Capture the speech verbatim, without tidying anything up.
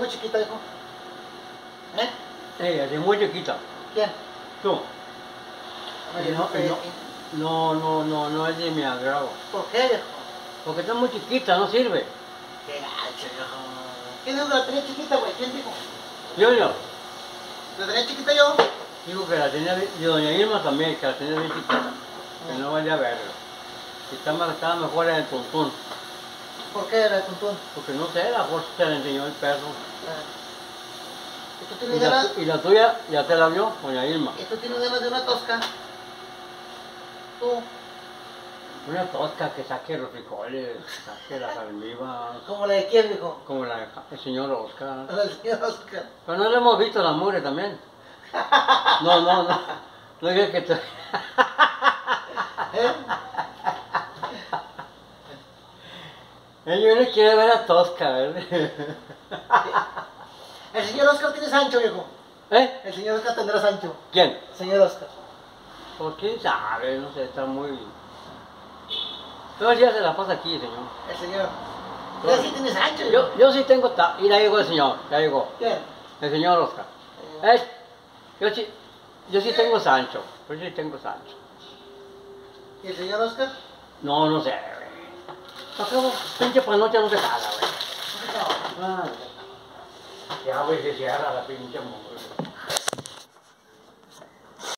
muy chiquita, hijo. ¿Eh? Ella es muy chiquita. ¿Quién? Tú. Oye, No, no, eh, no, no, no, no es de mi agrado. ¿Por qué, viejo? Porque está muy chiquita, no sirve. Qué gacho, viejo. ¿Quién dijo que la tenía chiquita, güey? ¿Quién dijo? Yo, yo. ¿La tenía chiquita yo? Digo que la tenía, y doña Irma también, que la tenía bien chiquita. Que no vaya a verlo. Y está marcada mejor en el tuntún. ¿Por qué era el tuntún? Porque no sé, la fuerza te la enseñó el perro. Ah. ¿Y tú Y tienes la, ganas? y la tuya ya te la vio, doña Irma. ¿Y tú tienes ganas de una tosca? ¿Tú? Una tosca que saque los frijoles, saque las almibas. ¿Como la de quién, viejo? Como la del señor Oscar. La del señor Oscar. Pero no le hemos visto la mugre también. No, no, no. No digas que te... ¿Eh? Ella no quiere ver a Tosca, ¿verdad? El señor Oscar tiene Sancho, viejo. ¿Eh? El señor Oscar tendrá Sancho. ¿Quién? El señor Oscar. Pues quién sabe, no sé, está muy... Todo el día se la pasa aquí, señor. El señor. Ya sí tiene Sancho, viejo. Yo, yo sí tengo... Ta... Y ya llegó el señor, ya llegó. ¿Quién? El señor Oscar. ¿Eh? Yo sí, yo sí tengo Sancho, yo sí tengo Sancho. ¿Y el señor Oscar? No, no sé, güey. Acabo, pinche panocha no se jala, güey. Ah, ya, güey, se cierra la pinche mujer.